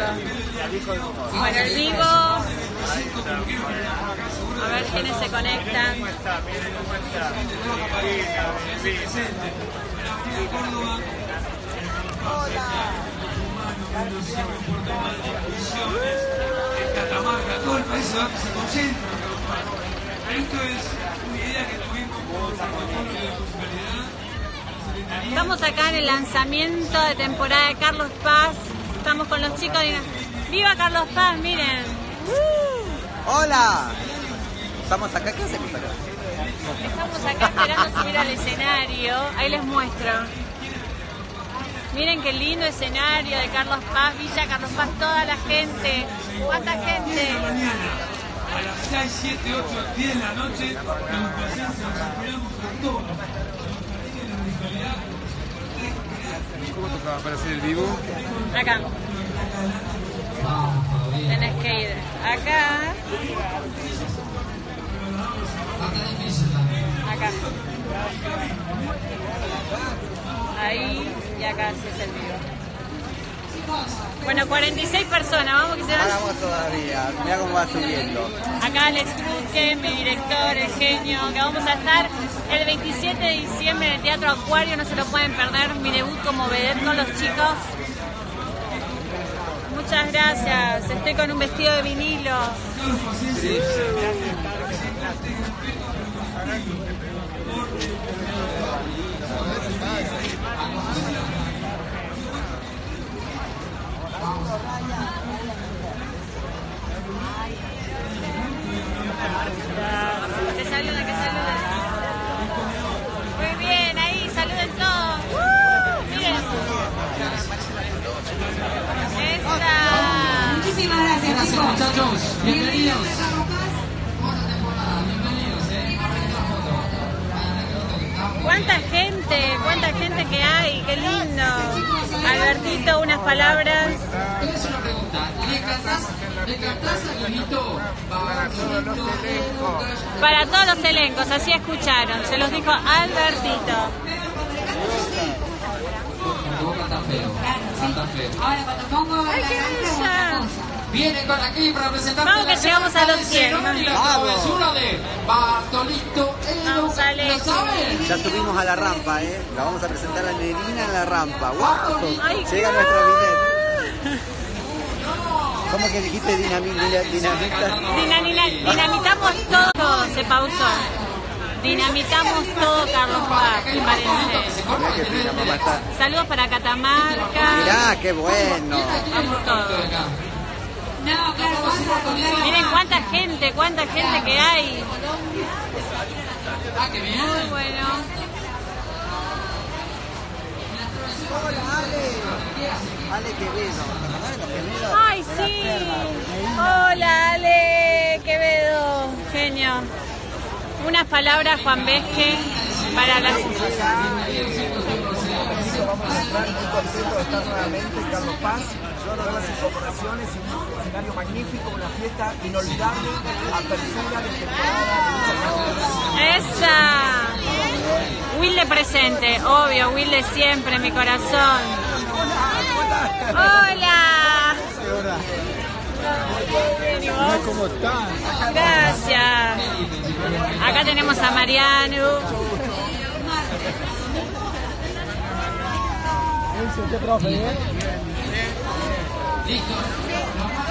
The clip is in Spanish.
Bueno, el vivo. A ver quiénes se conectan. En Catamarca, todo el país se concentra. Esto es una idea que tuvimos con el protocolo de municipalidad. Estamos acá en el lanzamiento de temporada de Carlos Paz. Estamos con los chicos de... ¡Viva Carlos Paz! Miren. ¡Hola! Estamos acá, ¿qué hacemos acá? Estamos acá esperando subir al escenario. Ahí les muestro. Miren qué lindo escenario de Carlos Paz, Villa Carlos Paz, toda la gente. ¿Cuánta gente? Mañana, a las 6, 7, 8, 10 de la noche, la ocupación se nos esperamos con todo. ¿Cómo tocaba para hacer el vivo? Acá. Tenés que ir acá. Acá. Ahí y acá sí es el vivo. Bueno, 46 personas, vamos que se van. Vamos todavía, mira cómo va subiendo. Acá Alex Truque, mi director, el genio, que vamos a estar el 27 de diciembre en el Teatro Acuario, no se lo pueden perder, mi debut como vedette con los chicos. Muchas gracias, estoy con un vestido de vinilo. Que saluden, que saluden. Muy bien, ahí, saluden todos. Miren. Esa. Muchísimas gracias, chicos. Muchachos, bienvenidos. Cuánta gente que hay, qué lindo. Albertito, unas palabras. Es una pregunta. ¿Le cantás al grito? Para todos los elencos, así escucharon, se los dijo Albertito. Vos cantás feo. Cantás feo. Ahora cuando pongo la ¡Ay, qué bella! viene con aquí para presentar. Vamos que llegamos a los 100. Y la travesura de Bartolito. Vamos, Alex. ¿Lo saben? Ya subimos a la rampa, La vamos a presentar a Nerina en la rampa. ¡Wow! Ay, Llega qué nuestro bueno. bidet. ¿Cómo que dijiste dinamita? Dinamitamos todo, se pausó. Dinamitamos todo, Carlos Paz, me parece. Mirá qué fina, mamá está. Saludos para Catamarca. Mirá, qué bueno. Vamos todos. No, claro, Miren cuánta gente que hay. Ah, qué bien. Muy bueno. Ale Quevedo. Quevedo. Ay, sí. Hola, Ale Quevedo. Genio. Unas palabras, Juan Vesque, para hablar. Vamos a estar muy contentos de estar nuevamente en Carlos Paz. Yo no las incorporaciones, un escenario magnífico, una fiesta inolvidable, apertura de temporada. Esa. Wilde presente, obvio, Wilde siempre en mi corazón. Hola. ¿Cómo están? Gracias. Acá tenemos a Mariano. Listo.